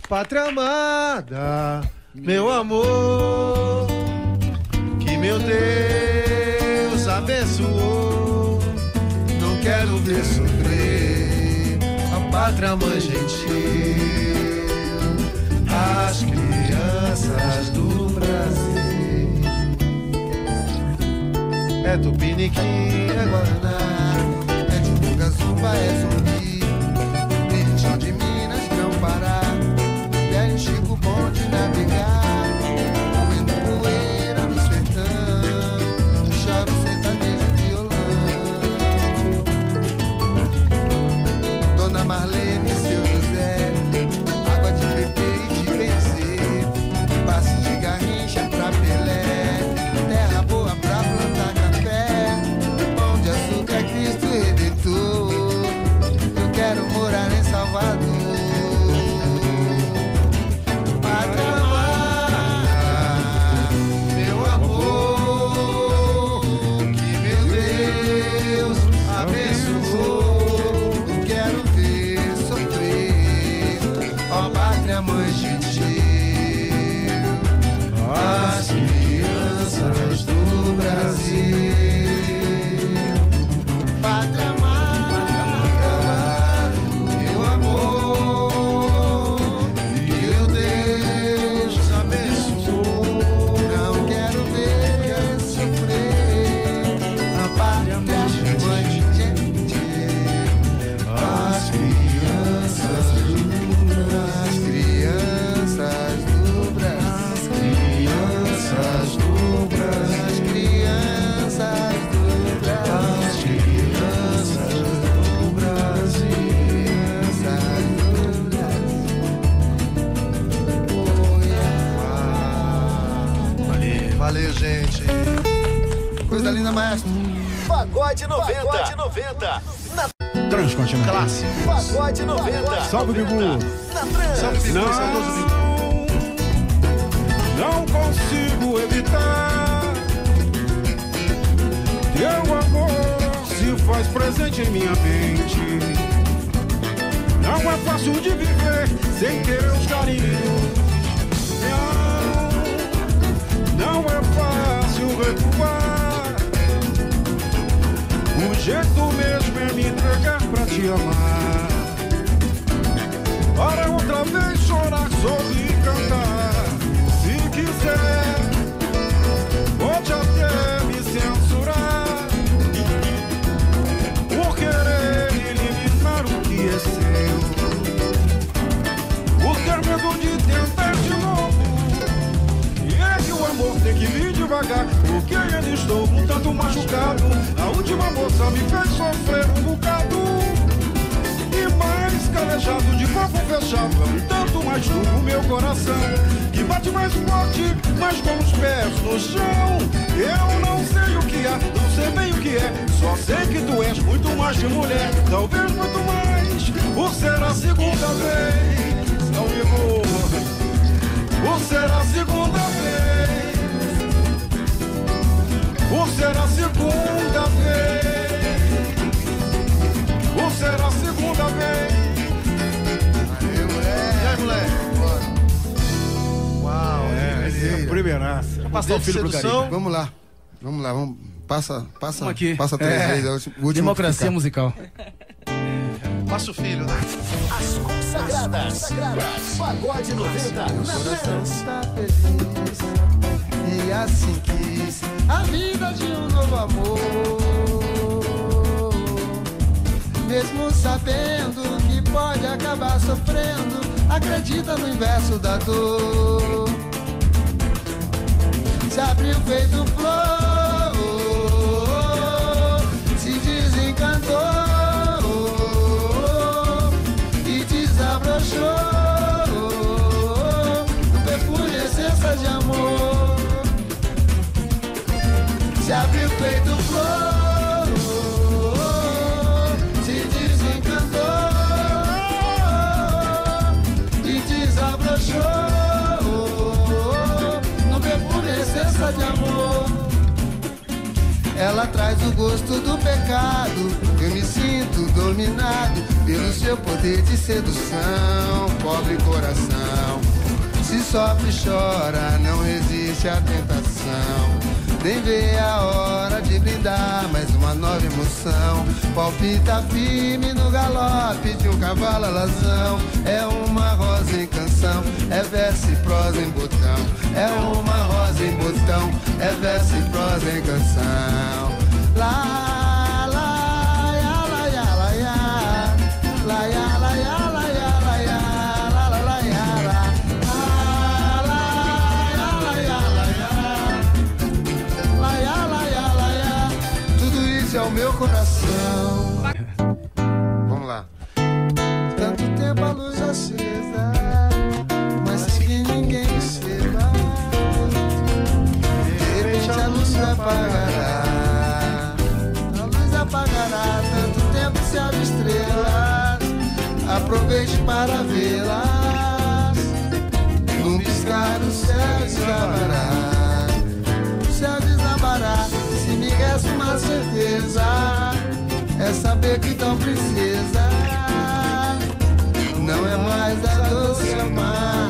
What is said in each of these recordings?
Pátria amada, meu amor, que meu Deus abençoou. Não quero ver sofrer a pátria mãe gentil, as crianças do Brasil. É Tupiniquim, é Guaraná, é Tijuca, Zumba, é Zumbi, Virgem de Minas, Grão-Pará, Velho Chico, bom de navegar, comendo poeira no sertão, choro sertanejo e violão. Dona Marlene e seu José, água de beber e de vencer, passe de Garrincha pra Pelé, terra boa pra plantar café, pão de açúcar, Cristo Redentor. Eu quero morar em Salvador. Pátria amada, meu amor, que meu Deus abençoou. Não quero ver sofrer, ó pátria mãe gentil, as crianças do Brasil. Pátria amada, meu amor, que meu Deus abençoou. Não quero ver sofrer a pátria mãe gentil, as crianças do Brasil, as crianças do Brasil, as crianças do Brasil, valeu, gente. Coisa linda, maestro. Pagode 90. Pagode 90. Na Transcontinental. Clássico. Pagode 90. Salve, Bigu. Na Trans. Salve, Bigu, saudoso Bigu. Não consigo evitar. Teu amor se faz presente em minha mente. Não é fácil de viver sem teus carinhos. Não é fácil recuar. O jeito mesmo é me entregar pra te amar. Para outra vez chorar, sorrir e cantar. Se quiser, pode até me censurar por querer eliminar o que é seu, por ter medo de tentar de novo. E é que o amor tem que vir devagar, porque ainda estou um tanto machucado. A última moça me fez sofrer um bocado, e mais calejado de corpo fechado, um tanto mais duro o meu coração, que bate mais forte, mas com os pés no chão. Eu não sei o que há, não sei bem o que é, só sei que tu és muito mais que mulher, talvez muito mais, por ser a segunda vez, ao vivo, por ser a segunda vez, por ser a segunda vez, por ser a segunda vez. E aí, moleque? Uau, Primeiraça. Passar o filho pro Caribe. Vamos lá. Vamos. Passa aqui. Passa 3 vezes. Democracia musical. Passa o filho, né? As consagradas. Pagode 90. Na Trans. Está feliz e assim quis a vida de um novo amor, mesmo sabendo que pode acabar sofrendo, acredita no inverso da dor. Se abriu feito flor, se desencantou e desabrochou no perfume essência de amor. Se abriu feito flor, se desencantou e desabrochou no perfume essência de amor. Ela traz o gosto do pecado, eu me sinto dominado pelo seu poder de sedução, pobre coração. Se sofre e chora, não resiste à tentação, nem vê a hora de brindar mais uma nova emoção. Palpita firme no galope de um cavalo alazão. É uma rosa em canção, é verso e prosa em botão. É uma rosa em botão, é verso e prosa em canção. Lá, lá, ya, lá, ya, lá, ya. Lá, ya, lá, ya, lá, ya, lá, ya. Lá, lá, lá, ya, lá. Lá, lá, ya, lá, ya, lá, ya. Lá, ya, lá, ya, lá, ya. Tudo isso é o meu coração. Vamos lá. Tanto tempo a luz acesa, mas que ninguém perceba. De repente a luz se apagará. A luz apagará. Tanto tempo se abre estrelas, aproveite para vê-las. Num piscar o céu desabará. O céu desabará. Se me resta uma certeza, é saber que tão princesa não é mais a doce amar.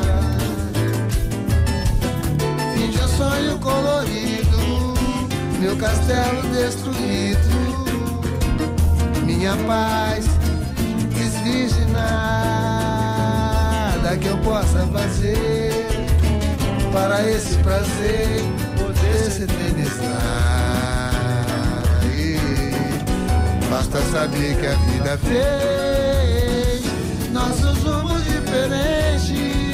Fim de um sonho colorido, meu castelo destruído, minha paz desvirginada que eu possa fazer para esse prazer poder se eternizar. Basta saber que a vida fez nossos rumos diferentes,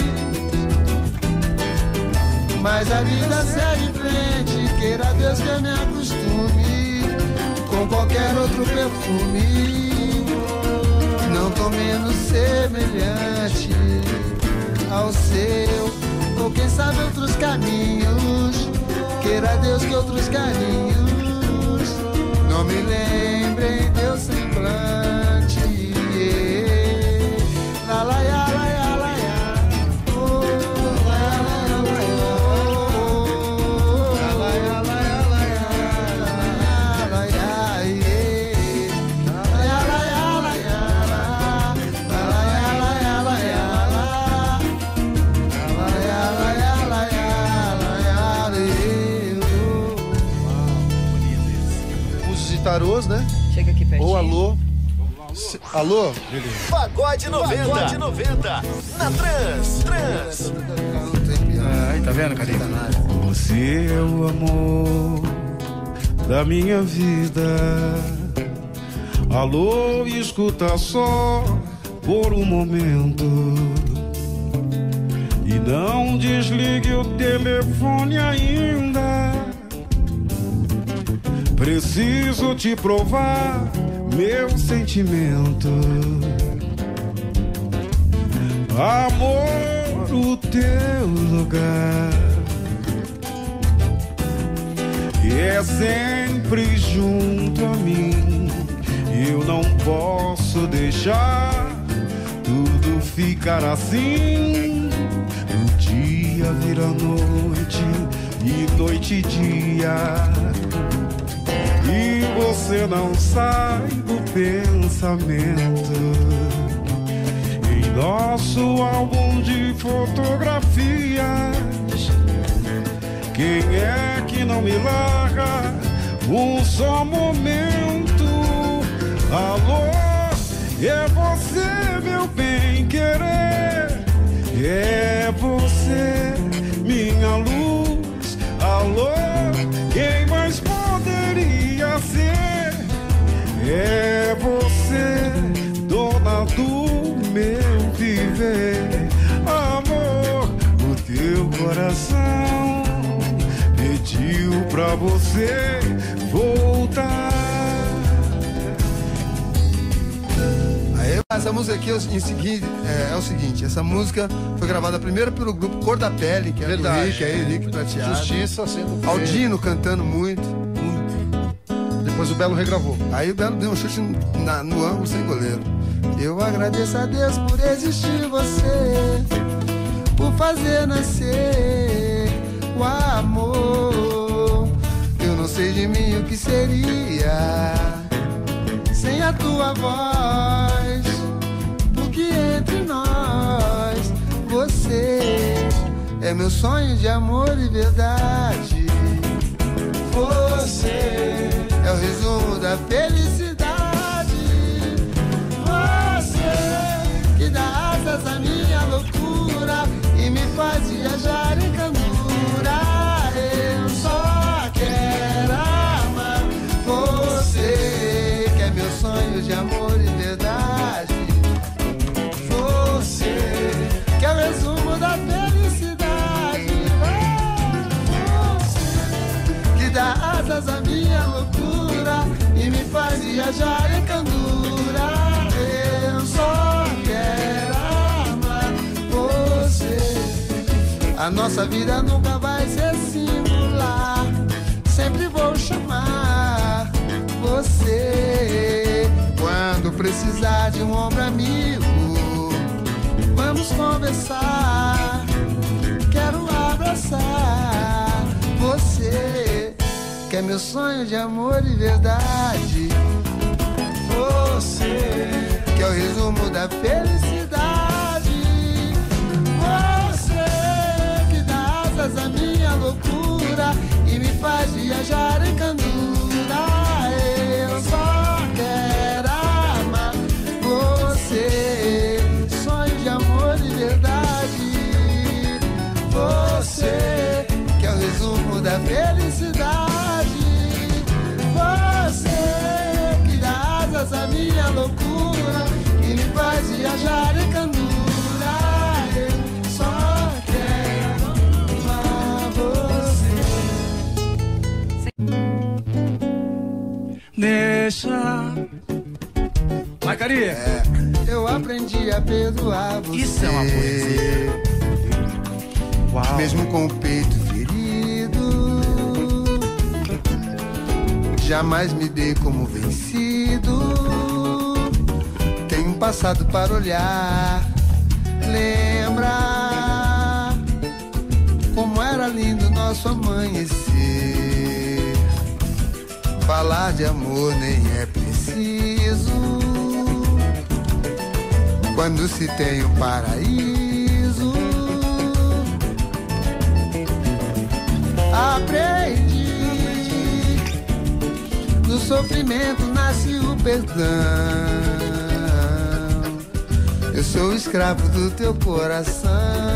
mas a vida segue em frente. Queira Deus que eu me acostume com qualquer outro perfume, não tão menos semelhante ao seu, ou quem sabe outros caminhos. Queira Deus que outros carinhos não me lembrem teu semblante. La la ya, la ya, la ya. Oh, la ya, la ya, la ya. La ya, la ya, la ya, la ya. La ya, la ya, la ya. La ya, la ya, la ya. La ya, la ya, la ya. Usos e tarôs, né? Chega aqui pertinho. Ou alô. Alô? Pagode 90. Pagode 90. Na Trans. Aí, tá vendo, Cadê? Você é o amor da minha vida. Alô, escuta só por um momento e não desligue o telefone ainda. Preciso te provar meu sentimento. Amor, o teu lugar é sempre junto a mim. Eu não posso deixar tudo ficar assim. O dia vira noite e noite dia, e você não sai do pensamento. Em nosso álbum de fotografias, quem é que não me larga um só momento? Alô, é você, meu bem querer, é você, minha luz. Alô, quem mais poderia ser? É você, dona do meu viver. Amor, o teu coração pediu pra você voltar. Essa música aqui é o seguinte, essa música foi gravada primeiro pelo grupo Cor da Pele, que é do Rick Prateado. Justiça sendo feita. Aldino cantando muito. Depois o Belo regravou. Aí o Belo deu um chute no ângulo sem goleiro. Eu agradeço a Deus por existir você, por fazer nascer o amor. Eu não sei de mim o que seria sem a tua voz, porque entre nós você é meu sonho de amor e verdade. Você é o resumo da felicidade. Você que dá asas à minha loucura e me faz viajar em candura. Eu só quero amar você, que é meu sonho de amor e verdade. Você que é o resumo da felicidade. Você que dá asas à minha loucura e me faz viajar em candura. Eu só quero amar você. A nossa vida nunca vai ser singular. Sempre vou chamar você. Quando precisar de um ombro amigo, vamos conversar. Quero abraçar você, que é meu sonho de amor e verdade. Você, que é o resumo da felicidade. Você que dá asas à minha loucura e me faz viajar em candura. Eu só quero amar você, sonho de amor e verdade. Você que é o resumo da felicidade. Você que dá asas à minha loucura e me faz viajar em candura. Eu só quero amar você. Deixa. Vai, Cari. Eu aprendi a perdoar você. Isso é uma poesia. Uau. Mesmo com o peito ferido, jamais me dei como vencido. Tenho um passado para olhar, lembrar como era lindo nosso amanhecer. Falar de amor nem é preciso quando se tem um paraíso. Aprendi, no sofrimento nasce o perdão. Eu sou escravo do teu coração.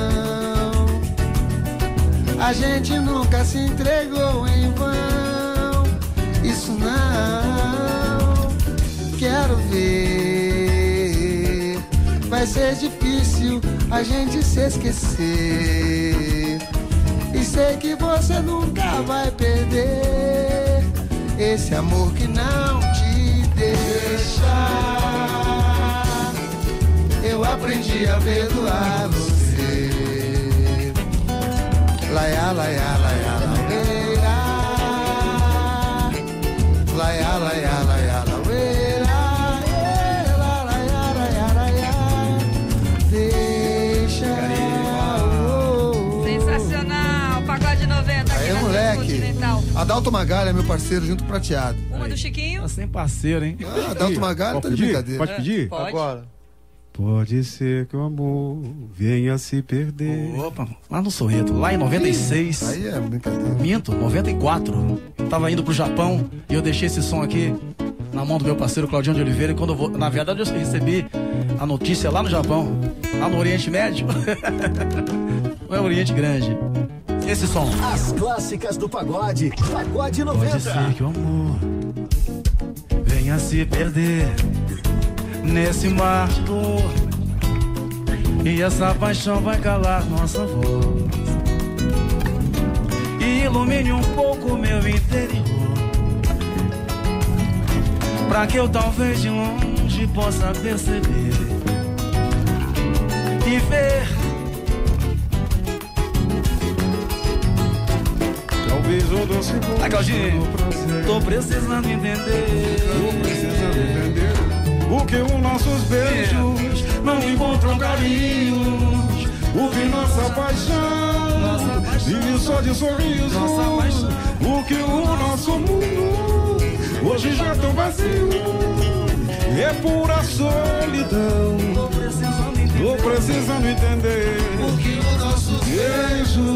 A gente nunca se entregou em vão. Isso não quero ver. Vai ser difícil a gente se esquecer. E sei que você nunca vai perder esse amor que não te deixa. Eu aprendi a perdoar você. Laia, laia, laia, laia, laia, laia, laia, laia. Deixa. Sensacional, Pagode 90 aqui na moleque. Continental. Adalto Magalha é meu parceiro junto com o Prateado. Uma do Chiquinho. Nós tem parceiro, hein? Ah, Adalto Magalha tá de brincadeira. Pode pedir? Pode. Agora. Pode ser que o amor venha se perder. Opa, lá no Sorreto, lá em 96. Aí é brincadeira. Minto, 94. Tava indo pro Japão e eu deixei esse som aqui na mão do meu parceiro Claudinho de Oliveira. E quando eu vou, na verdade, eu recebi a notícia lá no Japão, lá no Oriente Médio. Não é Oriente Grande. Esse som. As clássicas do pagode. Pagode 90. Pode ser que o amor venha se perder nesse mar de dor, e essa paixão vai calar nossa voz e ilumine um pouco meu interior, pra que eu talvez de longe possa perceber e ver. Talvez o doce Ai, Claudinho, tô precisando entender. Tô precisando entender o que os nossos beijos não encontram carinhos. O que nossa paixão vive só de sorrisos. O que o nosso mundo hoje já tão vazio é pura solidão. Tô precisando entender o que os nossos beijos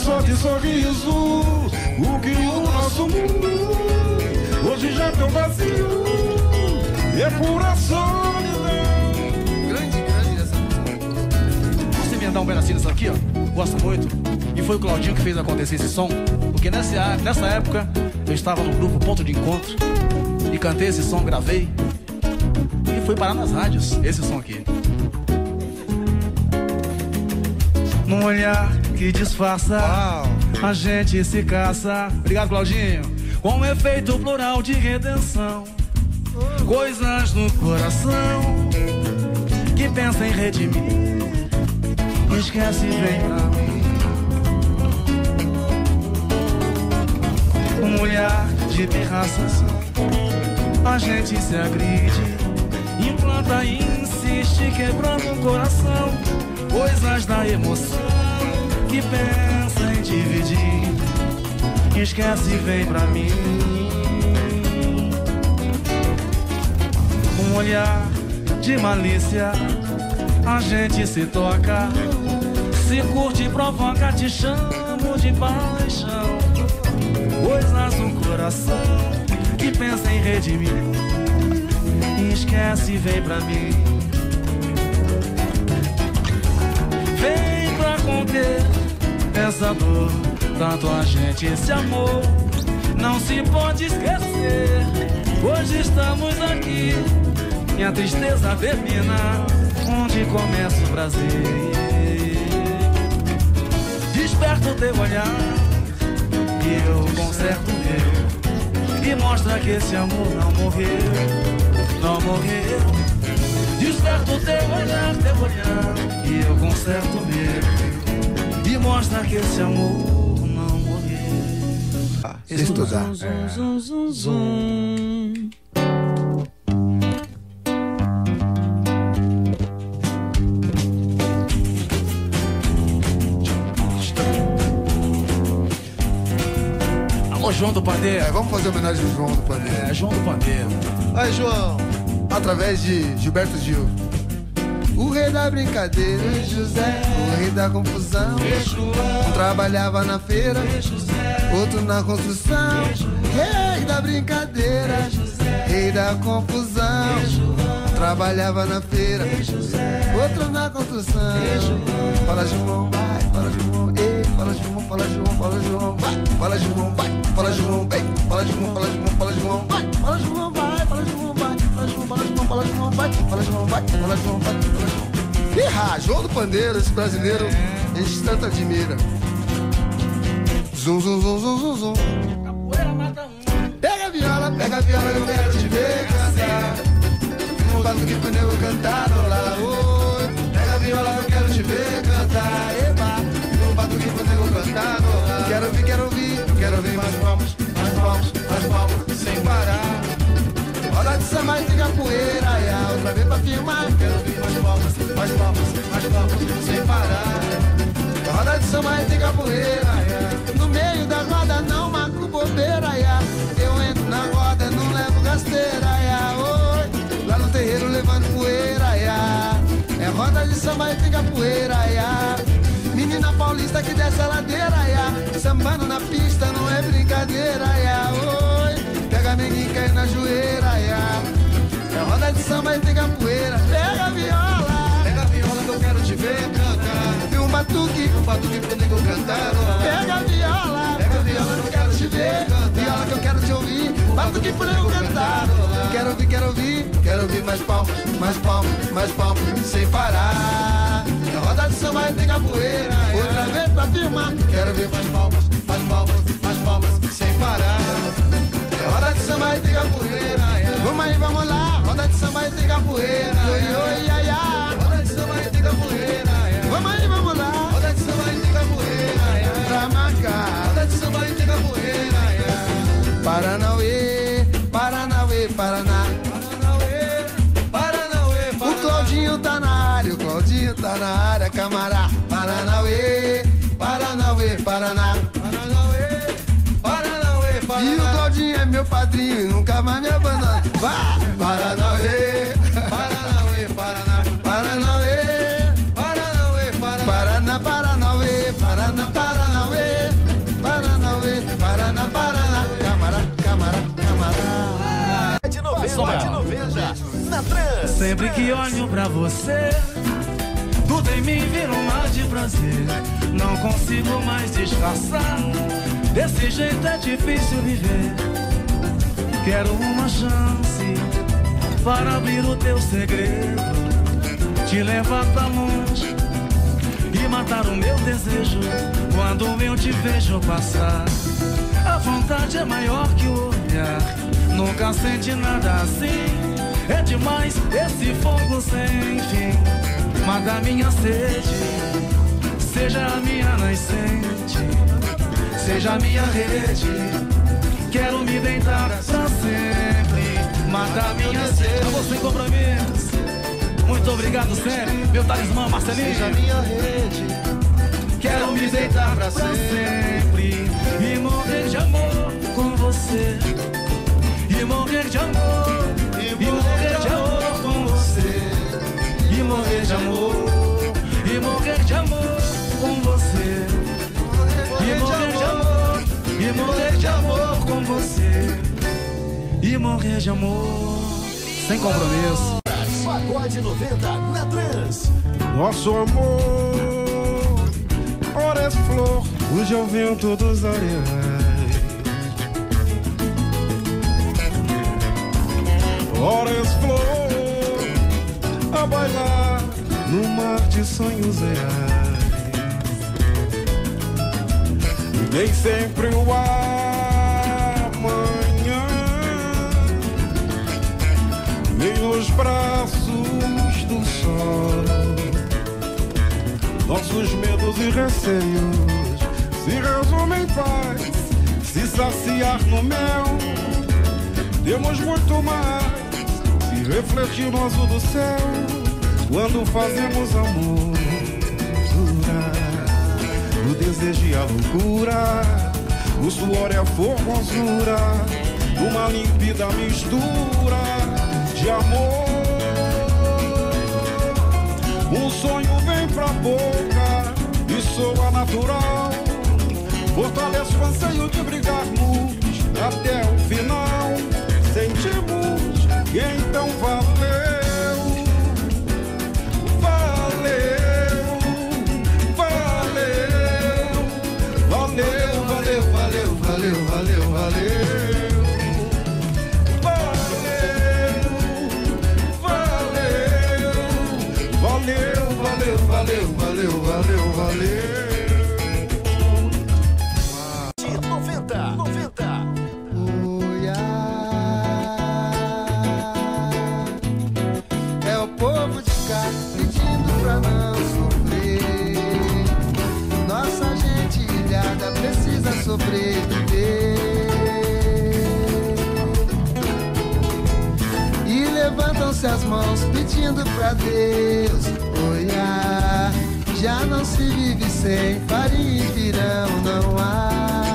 só de sorriso. O que o nosso mundo hoje já tão vazio. É pura solidão. Grande essa música. Você me dar um pedacinho disso aqui, ó. Gosto muito. E foi o Claudinho que fez acontecer esse som. Porque nessa época eu estava no grupo Ponto de Encontro e cantei esse som, gravei. E foi parar nas rádios, esse som aqui. Num olhar que disfarça, a gente se caça. Obrigado, Claudinho. Com um efeito plural de redenção. Coisas no coração que pensa em redimir. Esquece, vem pra mim. Um olhar de pirraças, a gente se agride. Implanta e insiste, quebrando o coração. Coisas da emoção que pensa em dividir. Esquece, vem pra mim. Um olhar de malícia, a gente se toca. Se curte e provoca, te chamo de paixão. Coisas no coração que pensa em redimir. Esquece, vem pra mim. Vem pra conter essa dor. Tanto a gente se amou, não se pode esquecer. Hoje estamos aqui e a tristeza termina onde começa o prazer. Desperta o teu olhar e eu conserto o meu. E mostra que esse amor não morreu, não morreu. Desperta o teu olhar e eu conserto o meu. E mostra que esse amor não morreu. Estudar. Alô, João do Pandeiro. Vamos fazer homenagem ao João do Pandeiro. João do Pandeiro. Aí, João, através de Gilberto Gil. O rei da brincadeira, José, o rei da confusão. Um trabalhava na feira, outro na construção. Rei da brincadeira, rei da confusão. Trabalhava na feira, outro na construção. Fala, João, vai, fala, João, ei, fala, João, fala, João, fala, João, vai, fala, João, vai, fala, João, bem, fala, João, fala, João, fala, João, vai, fala, João, vai, fala, João, vai, fala, João, fala, João, fala, João, vai, fala, João, vai, fala, João, vai, fala, João. Ih, João do Pandeiro, esse brasileiro, a gente tanto admira. Zum, zum, zum, zum, zum, zum. Pega a viola, eu quero te ver cantar. Um batuque pro nego cantar no lá, oi. Pega a viola, eu quero te ver cantar. Eba, um batuque pro nego cantar no lá. Quero ouvir mais palmas, mais palmas, mais palmas, sem parar. Roda de samba e de capoeira, ia outra vez pra filmar. Quero ouvir mais palmas, mais palmas, mais palmas, sem parar. Roda de samba e de capoeira, ia. No meio da roda não marco bobeira, ia. Eu entro na roda, não levo gasteira, ia. Oi, lá no terreiro levando poeira, ia. É roda de samba e de capoeira, ia. Menina paulista que desce a ladeira, ia. Sambando na pista não é brincadeira, ia. Oi, pega a menina e cai na joelha, ia. É roda de samba e tem capoeira. Pega a viola que eu quero te ver cantar. E um batuque pro nego cantar. Pega a viola que eu quero te ver. Viola que eu quero te ouvir. Batuque pro nego cantar. Quero ouvir mais palmas, mais palmas, mais palmas, sem parar. É roda de samba e tem capoeira. Outra vez pra firmar. Quero ouvir mais palmas, mais palmas, mais palmas, sem parar. É roda de samba e tem capoeira. Vamos aí, vamos lá. Roda de samba e tem capoeira. Oi, oi, ai, ai. Roda de samba e tem capoeira. Vamos aí, vamos lá. Roda de samba e tem capoeira. Pra marcar. Roda de samba e tem capoeira. Paranauê, Paranauê, Paraná. O Claudinho tá na área, o Claudinho tá na área, camará. Paranauê, Paranauê, Paraná. E o Claudinho é meu padrinho e nunca mais me abandona. Vai, Paranauê, Paranauê, Paraná. Paranauê, Paranauê, Paraná. Paraná, Paranauê, Paraná, Paranauê. Trans. Sempre que olho pra você, tudo em mim vira um mar de prazer. Não consigo mais disfarçar, desse jeito é difícil viver. Quero uma chance para abrir o teu segredo, te levar pra longe e matar o meu desejo. Quando eu te vejo passar, a vontade é maior que o olhar. Nunca senti nada assim, é demais esse fogo sem fim. Mata minha sede, seja a minha nascente, seja a minha rede. Quero me deitar pra sempre, mata minha sede. Amor sem compromisso, muito obrigado sempre, meu talismã Marcelinho. Seja minha rede, quero me deitar pra sempre e morrer de amor com você. E morrer de amor, e morrer de amor com você. E morrer de amor, e morrer de amor com você. E morrer de amor, e morrer de amor com você. E morrer de amor, sem compromisso. Pagode 90 na Trans. Nosso amor, horas flor, cujo é o vento dos areiais. Horas flor, a bailar no mar de sonhos reais. Nem sempre o amanhã vem nos braços do sol. Nossos medos e receios se resumem em paz. Se saciar no mel, temos muito mais. Se refletir no azul do céu, quando fazemos amor, o desejo e a loucura, o suor é a formosura, uma límpida mistura de amor. Um sonho vem pra boca e soa natural, fortalece o anseio de brigarmos até o final. Sentimos e então valeu, valeu, valeu, valeu, valeu, valeu, valeu, valeu, valeu. Valeu, valeu, valeu, valeu. De 90. é o povo de cá pedindo pra não sofrer. Nossa gente ilhada precisa sobreviver. E levantam-se as mãos pedindo pra Deus. Já não se vive sem farinha e pirão, não há.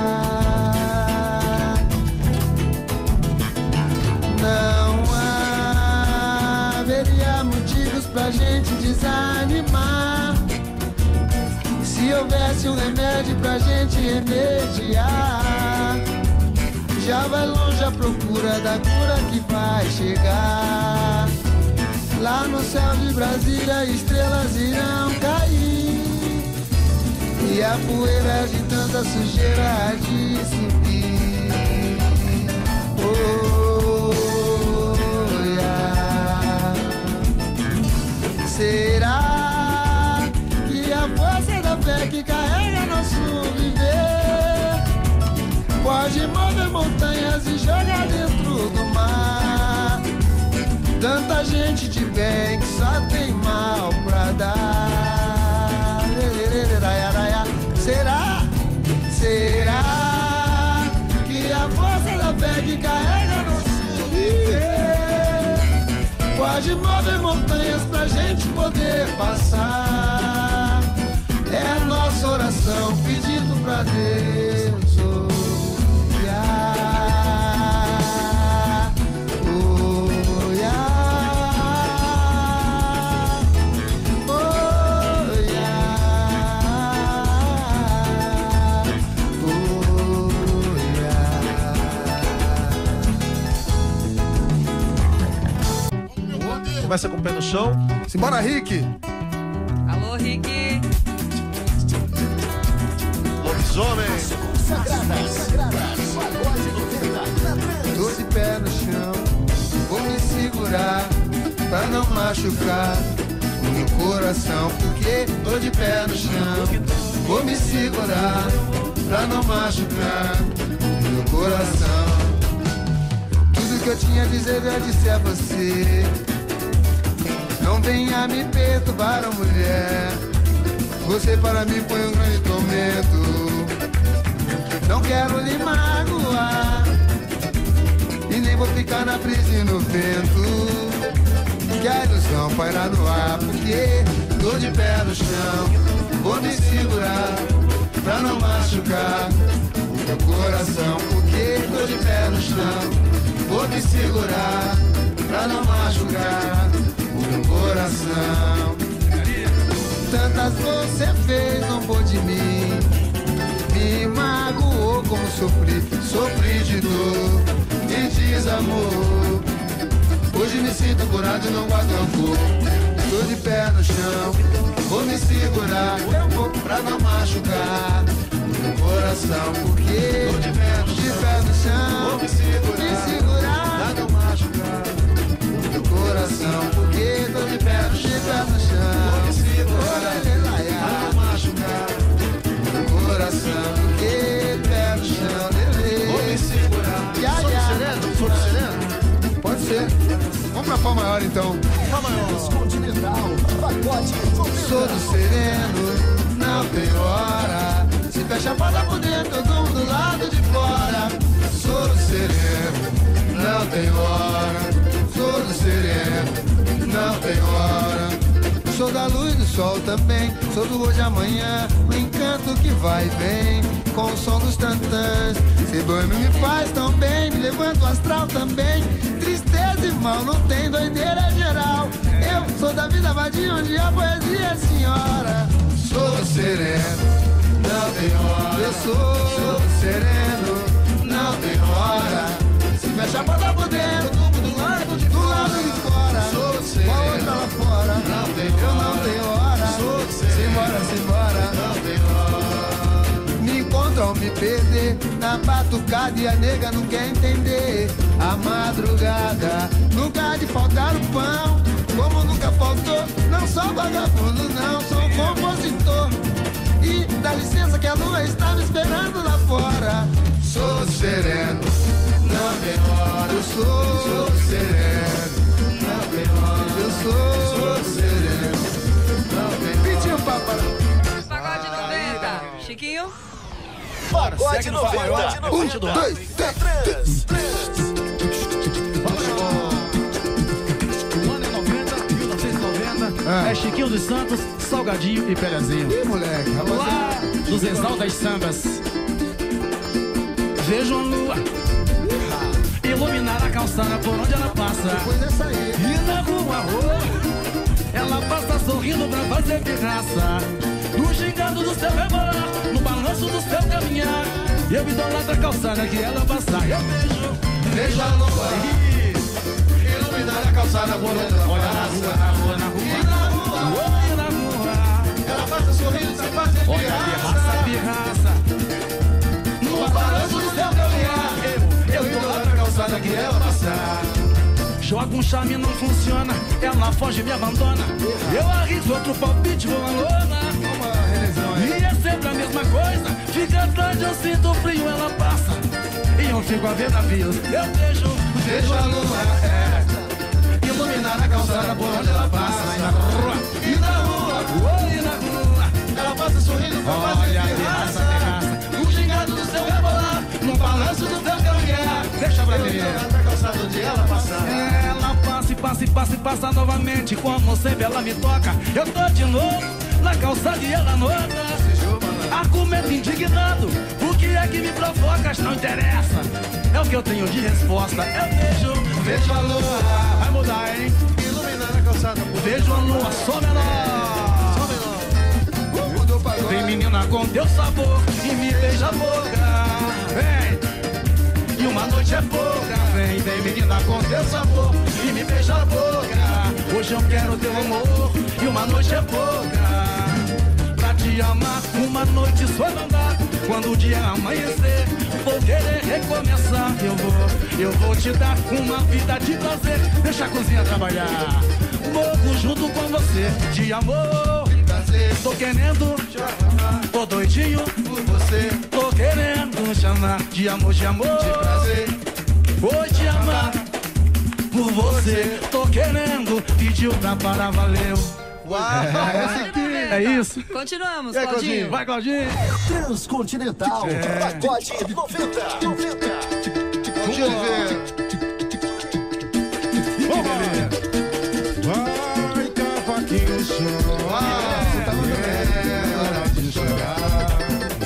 Não haveria motivos pra gente desanimar. Se houvesse um remédio pra gente remediar, já vai longe a procura da cura que vai chegar. Lá no céu de Brasília estrelas irão cair, e a poeira de tanta sujeira há de subir. Oh, yeah. Será que a força da fé que carrega nosso viver pode mover montanhas e jogar dentro do mar? Tanta gente de bem que só tem mal pra dar. Será? Será que a força da fé que carrega nosso viver pode mover montanhas pra gente poder passar? É a nossa oração pedindo pra Deus. começa com o pé no chão. Simbora, Rick! Alô, Rick. Lobisomem. Tô de pé no chão, vou me segurar pra não machucar o meu coração. Porque tô de pé no chão, vou me segurar pra não machucar o meu coração. Tudo que eu tinha a dizer eu disse a você. Não venha me perturbar, oh mulher. Você para mim foi um grande tormento. Não quero lhe magoar e nem vou ficar na brisa e no vento. Que a ilusão paira no ar. Porque tô de pé no chão, vou me segurar pra não machucar o meu coração. Porque tô de pé no chão, vou me segurar pra não machucar o meu coração. Tantas você fez, não pôde mim. Me magoou como sofri, sofri de dor e desamor. Hoje me sinto curado e não guardo rancor. Tô de pé no chão, vou me segurar pra não machucar o meu coração. Porque tô de pé no chão, vou me segurar pra não machucar o meu coração. Porque tô de pé no chão, vou me segurar pra não machucar o meu coração. Porque pé no chão, vou me segurar. Sou do sereno? Sou do sereno? Pode ser. Vamos pra Fá maior então. Fá maior. Continental. Pacote. Sou do sereno, não tem hora. Se fecha a porta por dentro, eu durmo do lado de fora. Sou do sereno, não tem hora. Sou do sereno, não tem hora. Sou da luz e do sol também. Sou do hoje e amanhã. O encanto que vai e vem com o som dos tantãs. Ser boêmio me faz tão bem. Me levanta o astral também. Tristeza e mal não tem, doideira geral. Eu sou da vida vadia onde a poesia é senhora. Sou do sereno, não tem hora. Eu sou do sereno, não tem hora. Se fecha a porta por dentro, do lado de fora. Sou do sereno, a outra lá fora. Não tem hora. Eu não tenho hora. Sou do sereno, simbora, não tem hora. Me encontro ao me perder na batucada e a nega não quer entender. A madrugada nunca há de faltar o pão, como nunca faltou. Não sou vagabundo, não, sou um compositor. E dá licença que a lua está me esperando lá fora. Sou sereno, não tem hora. Eu sou sereno, não tem hora. Eu sou sereno, não tem hora. Pediu papai. Pagode 90. Chiquinho. Pagode 90. 1, 2, 3. O ano é 90, 1990. É Chiquinho dos Santos, Salgadinho e Pelezinho. Ih, moleque, Lá dos Exaltas Sambas. Vejo a lua iluminar a calçada por onde ela passa. depois dessa aí. E na rua, ela passa sorrindo pra fazer pirraça. No gingado do seu rebolar, no balanço do seu caminhar. Eu idolatro a calçada que ela passa. Eu vejo a lua iluminar a calçada por onde ela passa. Olha na rua, na rua. E na rua, ela passa sorrindo pra fazer olha a pirraça. No balanço do seu caminhar. Eu idolatro a calçada que ela passa. Joga um charme, não funciona. Ela foge e me abandona. Eu arrisco outro palpite, vou à lona. E é sempre a mesma coisa. Fica tarde, eu sinto frio, ela passa. E eu fico a ver navios. Eu vejo a lua iluminar a calçada por onde ela passa. E na rua, ela passa sorrindo pra fazer olha a terraça. O gingado do seu rebolar, no balanço do seu caminhar. Deixa pra mim. a calçada onde ela passar. Ela passa novamente. Como sempre ela me toca. Eu tô de novo na calçada e ela nota. Argumento indignado. O que é que me provoca? Não interessa. É o que eu tenho de resposta. Eu vejo a lua. Vai mudar, hein? Iluminar a calçada. Vejo a lua, só menor. Só menor. Mudou pra agora. Vem menina com teu sabor e me beija a boca. Vem. E uma noite é pouca. Vem menina com teu sabor e me beija a boca. Hoje Hoje eu quero teu amor e uma noite é pouca pra te amar. Uma noite só não dá. Quando o dia amanhecer, vou querer recomeçar. Eu vou te dar uma vida de prazer. Deixa a cozinha trabalhar. Morro junto com você, de amor. Tô querendo te amar. Tô doidinho por você. Tô querendo chamar de amor, de prazer. Vou te amar por você. Tô querendo, pediu pra parar, valeu. Uau! É isso. Continuamos, E aí, Claudinho. Vai, Claudinho. Transcontinental. Pagode 90. Claudinho Oliveira. Vai, cavaquinho, chora. Você tá mandando É hora de chorar.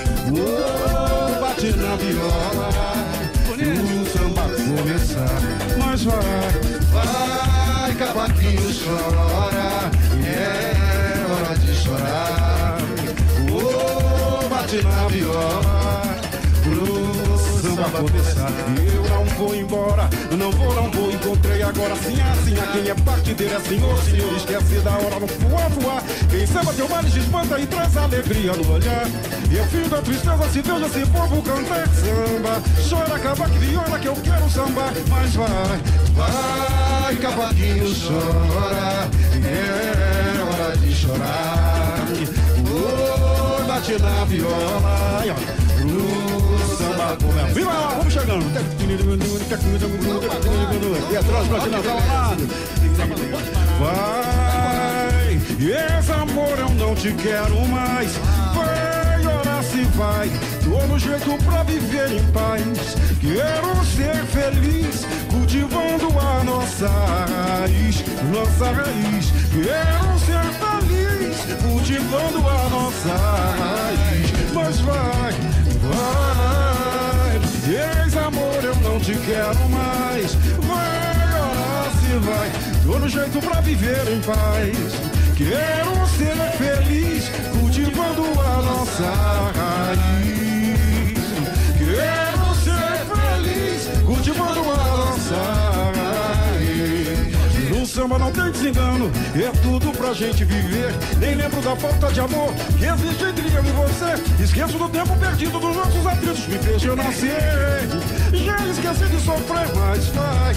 Bate na viola. O samba começar. Mas vai, cavaquinho, chora. É hora de chorar. Bate na viola. Pro samba começar. Eu não vou embora, não vou, encontrei agora sim, assim. A quem é parte dele é senhor, esquece da hora no voar. Quem samba teu males espanta e traz alegria no olhar. E o fim da tristeza se veja esse povo cantar samba. Chora, cavaquinho, viola que eu quero sambar. Mas vai, cavaquinho, chora. É hora de chorar. Bate na viola. O samba começa. Viva lá, vamos chegando. E atrás, continental ao lado. Vai, esse amor eu não te quero mais. Vai, ora se vai. Todo jeito pra viver em paz. Quero ser feliz, cultivando a nossa raiz. Quero ser feliz, cultivando a nossa raiz. Mas vai, ex-amor, eu não te quero mais. Vai, ora se vai. Todo jeito pra viver em paz. Quero ser feliz, cultivando a nossa raiz. Quero ser feliz, cultivando a nossa raiz. No samba não tem desengano, é tudo pra gente viver. Nem lembro da falta de amor que existe entre eu e você. Esqueço do tempo perdido dos nossos atritos, me fez eu nascer. Já esqueci de sofrer, mas vai,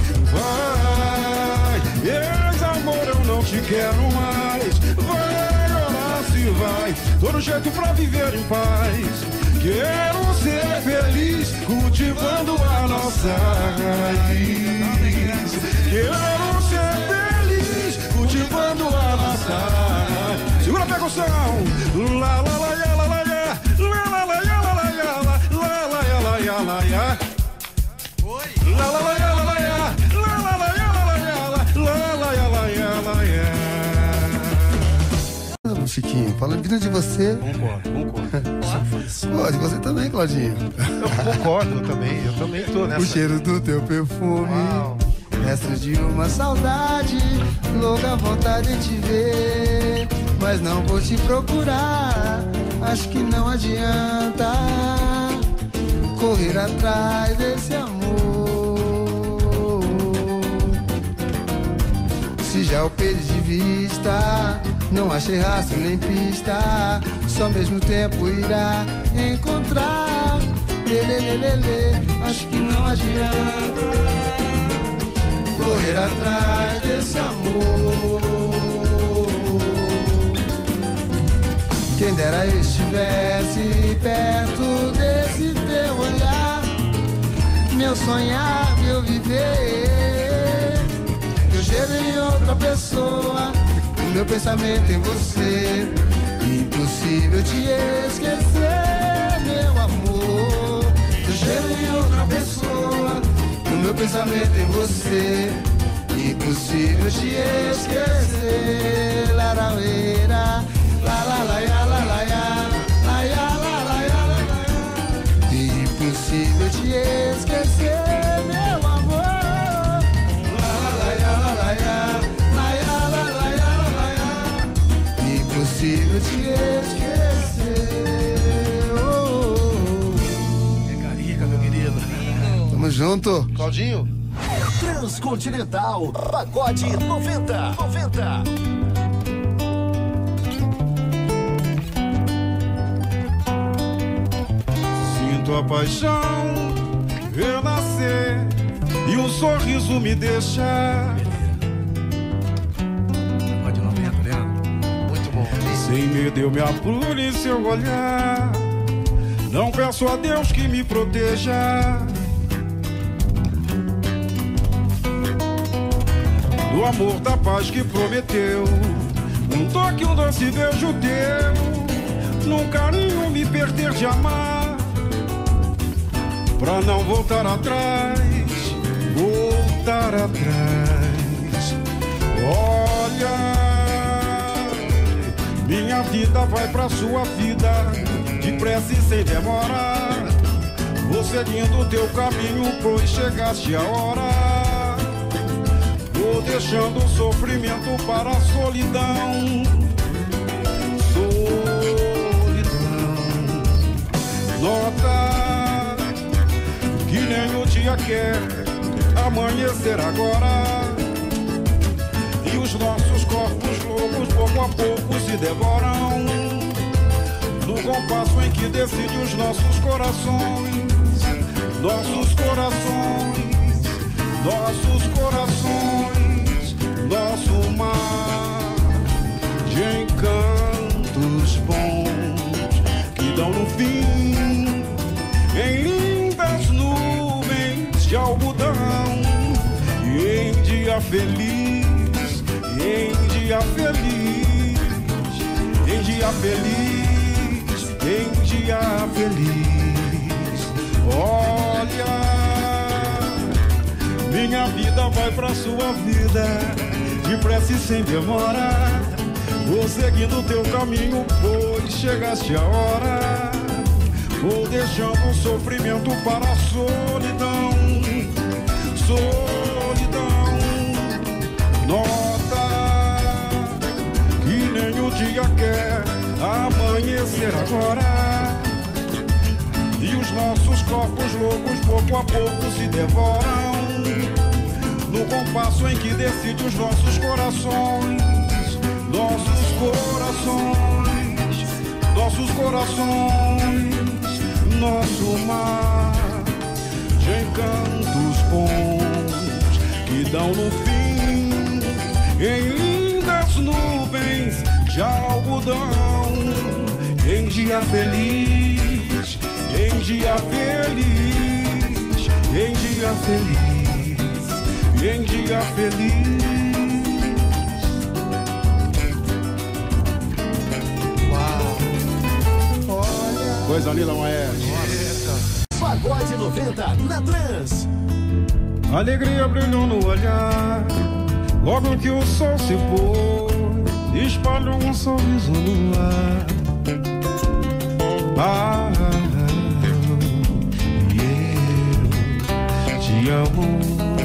ex-amor, eu não te quero mais. Vai, ora se vai, todo jeito pra viver em paz. Quero ser feliz, cultivando a nossa raiz. Quero ser feliz, cultivando a nossa raiz. Segura a percussão. Lá, lá, lá, lá, lá, lá, lá, lá, lá, lá, lá, lá, lá, lá, lá, lá, lá. Lá, lá, lá, lá, lá, lá, lá, lá, lá, lá, lá, lá, Chiquinho, falando vida de você. Concordo. Pô, de você também, Claudinho. Eu concordo também, eu também tô nessa. O cheiro do teu perfume. Uau. Mestre de uma saudade, louca vontade de te ver, mas não vou te procurar. Acho que não adianta correr atrás desse amor. Se já o perdi de vista, não achei rastro nem pista, só mesmo tempo irá encontrar. Acho que não adianta correr atrás desse amor. Quem dera eu estivesse perto desse teu olhar, meu sonhar, meu viver. Eu cheiro em outra pessoa, o meu pensamento em você. Impossível te esquecer, meu amor. Eu cheiro em outra pessoa, o meu pensamento em você. Impossível te esquecer. Laraueira, la la la ya, la la ya, la ya, la la ya, la la ya. Impossível te esquecer, meu amor. La la la ya, la la ya, la ya, la la ya, la la ya. Impossível te esquecer. É carica, meu querido. Tamo junto. Claudinho? Transcontinental. Pagode 90. paixão renascer e um sorriso me deixar. Pode não ver, Muito bom. Sem medo eu me apuro em seu olhar. Não peço a Deus que me proteja do amor, da paz que prometeu. Um toque, um doce beijo teu, num carinho me perder de amar, pra não voltar atrás, voltar atrás. Olha, minha vida vai pra sua vida, depressa e sem demora. Vou seguindo o teu caminho, pois chegaste a hora. Vou deixando o sofrimento para a solidão. Solidão. Nota que nem o dia quer amanhecer agora, e os nossos corpos loucos pouco a pouco se devoram, no compasso em que decide os nossos corações. Nossos corações, nossos corações, nosso mar de encantos bons que dão no fim em lindas nuvens de algodão. E em dia feliz, em dia feliz, em dia feliz, em dia feliz. Olha, minha vida vai pra sua vida, depressa e sem demora. Vou seguindo o teu caminho, pois chegaste a hora. Vou deixando o sofrimento para a solidão. Solidão. Nota que nem o dia quer amanhecer agora, e os nossos corpos loucos pouco a pouco se devoram, no compasso em que decide os nossos corações. Nossos corações, nossos corações, nosso mar de encantos bons que dão no fim em lindas nuvens de algodão. Em dia feliz, em dia feliz, em dia feliz, em dia feliz. Olha, Coisa linda, maestro. Pagode 90 na Trans. Alegria brilhou no olhar, logo que o sol se pôs, espalhou um sorriso no ar. Ah, e eu te amo.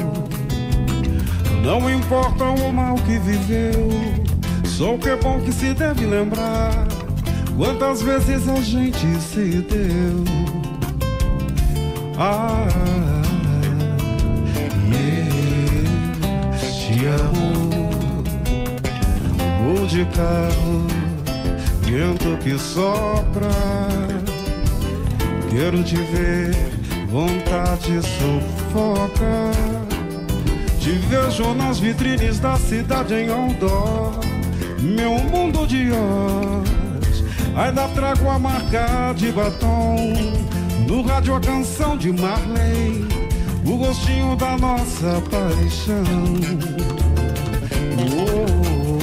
Não importa o mal que viveu, só o que é bom que se deve lembrar. Quantas vezes a gente se deu. Ah, te amo. Vou de carro, vento que sopra. Quero te ver, vontade sufoca. Te vejo nas vitrines da cidade em outdoor. Meu mundo de Oz, ainda trago a marca de batom. No rádio a canção de Marley, o gostinho da nossa paixão. Oh,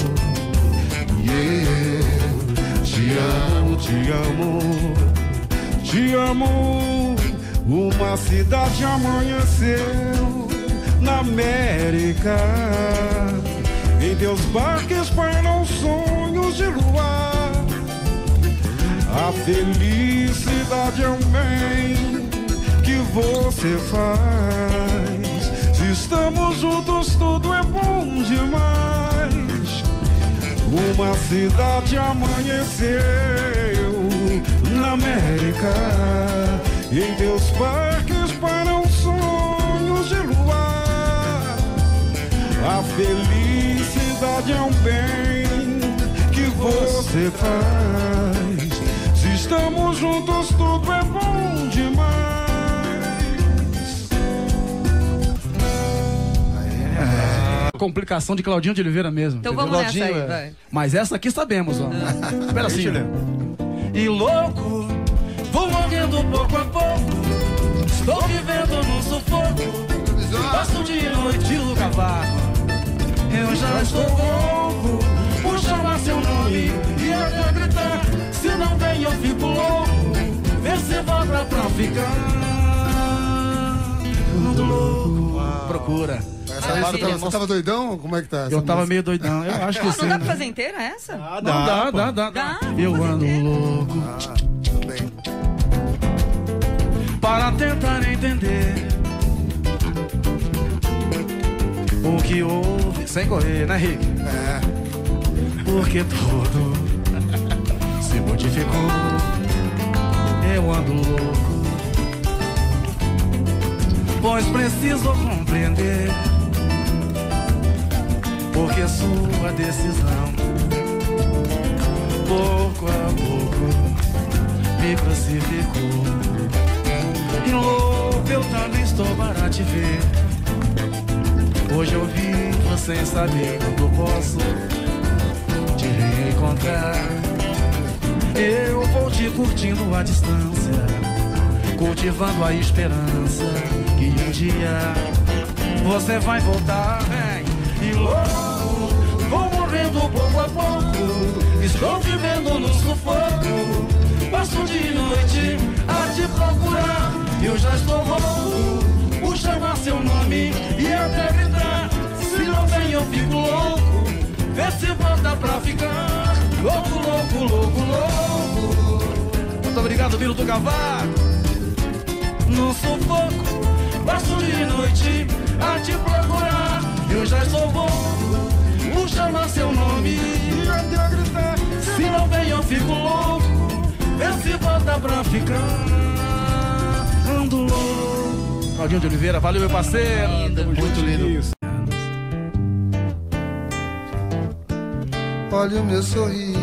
yeah. Te amo, te amo, te amo. Uma cidade amanheceu na América. Em teus barcos pairam sonhos de luar. A felicidade é um bem que você faz. Se estamos juntos tudo é bom demais. Uma cidade amanheceu na América. Em teus parques pairam sonhos de luar. A felicidade é um bem que você faz. Se estamos juntos tudo é bom demais. complicação de Claudinho de Oliveira mesmo. Então entendeu? vamos nessa aí, Claudinho, vai. Mas essa aqui sabemos, ó. Espera assim. Deixa eu ler. E louco, vou morrendo pouco a pouco. Estou vivendo no sufoco. Passo de noite no cavaco. Eu já estou louco por chamar seu nome e até gritar. Se não vem eu fico louco. Vê se volta pra ficar. Ando louco. Procura. Você tava doidão? Como é que tá? Eu tava meio doidão. Eu acho que Não sim. dá pra fazer inteira essa? Não, dá. Dá, Eu vamos ando fazer. louco. Tudo bem. Para tentar entender o que houve. Sem correr, né, Rick? É. Porque tudo se modificou. Eu ando louco, pois preciso compreender porque sua decisão pouco a pouco me crucificou. E louco eu também estou para te ver. Hoje eu vivo sem saber quando posso te reencontrar. Eu vou te curtindo à distância, cultivando a esperança que um dia você vai voltar. Vem. E louco, vou morrendo pouco a pouco. Estou vivendo no sufoco. Passo de noite a te procurar. Eu já estou louco por chamar seu nome e até gritar. Se não vem eu fico louco. Vê se volta pra ficar. Louco, louco, louco, louco. Muito obrigado, Vilo do Cavaco. No sufoco, passo de noite a te procurar. Eu já estou louco por chamar seu nome e até gritar. Se não vem eu fico louco. Vê se volta pra ficar. Ando louco. Claudinho de Oliveira, valeu meu parceiro. Muito lindo. Olha o meu sorriso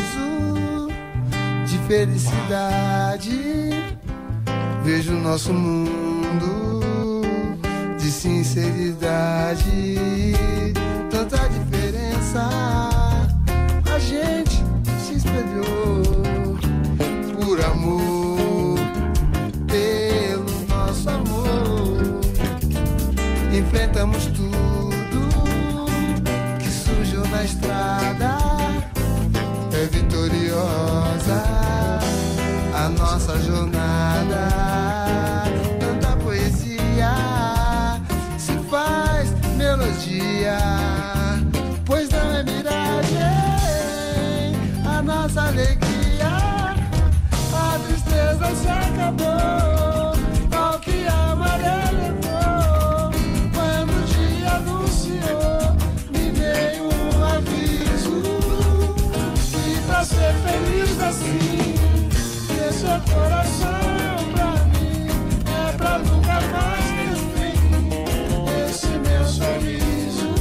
de felicidade. Vejo o nosso mundo de sinceridade. Tanta diferença, a gente se espelhou por amor, pelo nosso amor. Enfrentamos tudo que surgiu na estrada. É vitoriosa a nossa jornada. Tanta poesia se faz melodia, pois não é miragem a nossa alegria. A tristeza se acabou, ao que a maré levou. Quando o dia anunciou, me veio um aviso. E pra ser feliz assim, esse é coração pra mim, é pra nunca mais ter fim. Esse meu sorriso.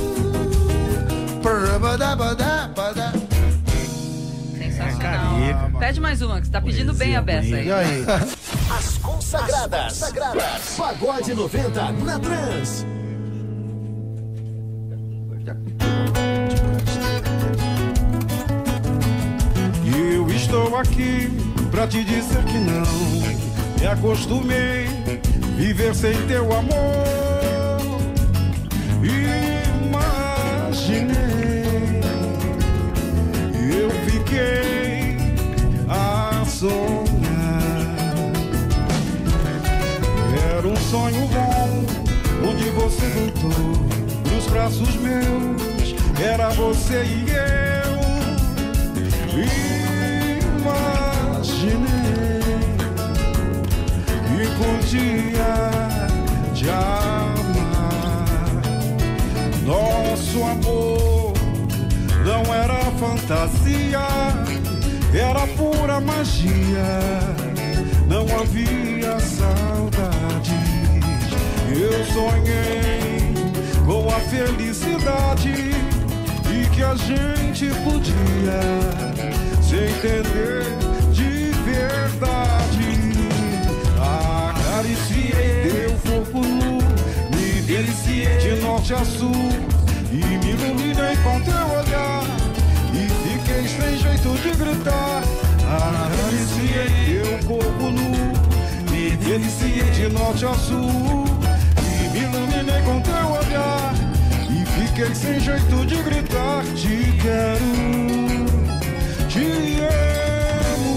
Sensacional. Pede mais uma, que você tá pedindo bem a beça aí. E aí? As consagradas. Pagode 90 na Trans. E eu estou aqui pra te dizer que não me acostumei viver sem teu amor. Imaginei, eu fiquei a sonhar. Era um sonho bom, onde você voltou pros braços meus. Era você e eu. Imaginei e podia te amar. Nosso amor não era fantasia, era pura magia. Não havia saudade. Eu sonhei com a felicidade e que a gente podia se entender de verdade. Acariciei teu corpo nu, me deliciei de norte a sul e me iluminei com teu olhar e fiquei sem jeito de gritar. Acariciei teu corpo nu, me deliciei de norte a sul e me iluminei com teu olhar e fiquei sem jeito de gritar. Te quero, te amo.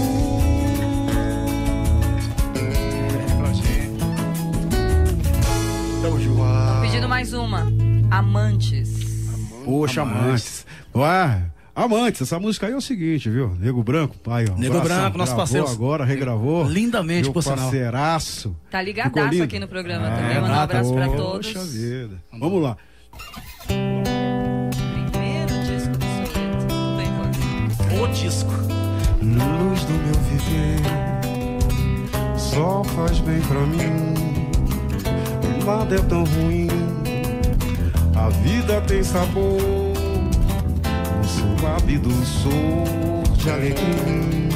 Pedindo mais uma. Amantes. Poxa, Amantes. Ué, Amantes, essa música aí é o seguinte, viu? Nego Branco, pai, ó. Nego Branco, nosso parceiro. Agora, regravou. Lindamente, meu por sinal. Parceiraço. Tá ligadaço aqui no programa também. Mandar um abraço pra todos. Poxa vida. Vamos lá. Primeiro disco do Soweto. Tudo bem, Jorge? O disco. Luz do meu viver, só faz bem pra mim. Nada é tão ruim, a vida tem sabor, o suave doçor de alegria.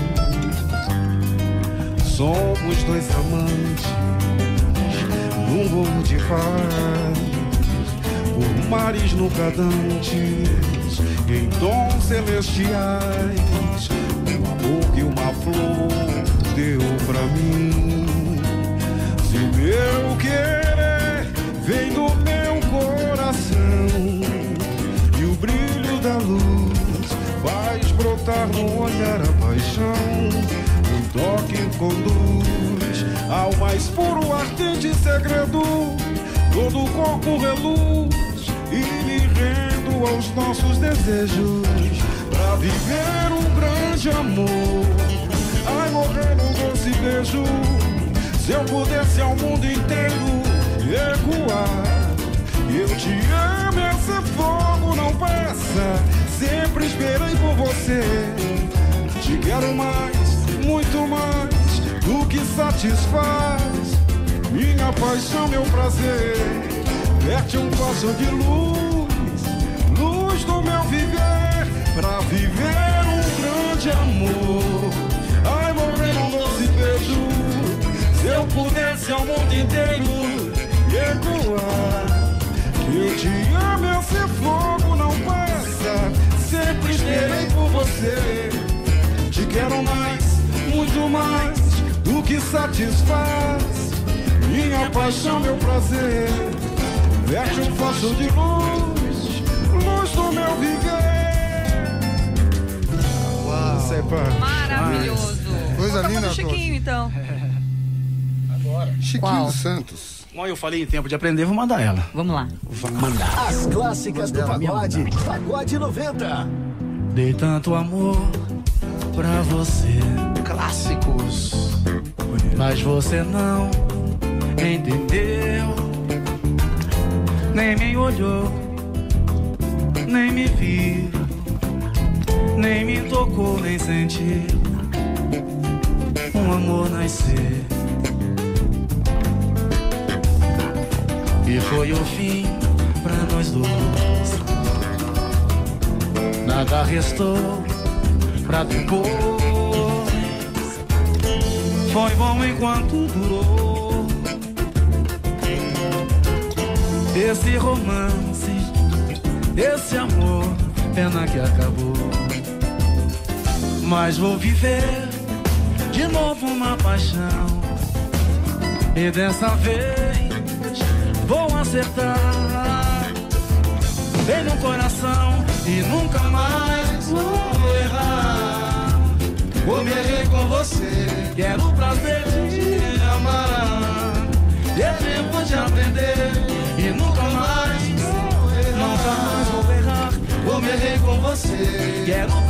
Somos dois amantes num voo de paz, por mares nunca dantes, em dons celestiais. O amor que uma flor deu pra mim. Se o meu querer vem do meu coração e o brilho da luz faz brotar no olhar a paixão, o toque conduz ao mais puro, ardente segredo. Todo o corpo reluz e me rendo aos nossos desejos pra viver um grande amor. Ai, morrer num doce beijo. Se eu pudesse ao mundo inteiro ecoar, eu te amo, esse fogo não passa. Sempre esperei por você. Te quero mais, muito mais do que satisfaz. Minha paixão, meu prazer, verte um vaso de luz, luz do meu viver, pra viver um grande amor. Ai, morrer num doce beijo. Se eu pudesse ao mundo inteiro ecoar, eu te amo, esse fogo não passa. Sempre esperei por você. Te quero mais, muito mais do que satisfaz. Minha paixão, meu prazer, verte um facho de luz, luz do meu viver. Uau. Maravilhoso. Coisa linda, do Chiquinho, então. Chiquinho Qual? dos Santos. Como eu falei em tempo de aprender, vou mandar ela. Vamos lá. Vou mandar. As clássicas do pagode. Pagode 90. Dei tanto amor pra você. Clássicos. Mas você não entendeu. Nem me olhou, nem me viu, nem me tocou, nem sentiu um amor nascer. E foi o fim pra nós dois. Nada restou pra depois. Foi bom enquanto durou esse romance, esse amor, pena que acabou. Mas vou viver de novo uma paixão, e dessa vez vou acertar bem no coração e nunca mais vou errar. Vou me errar com você, quero o prazer de te amar. E é tempo de aprender e nunca mais vou errar. Vou me errar com você, quero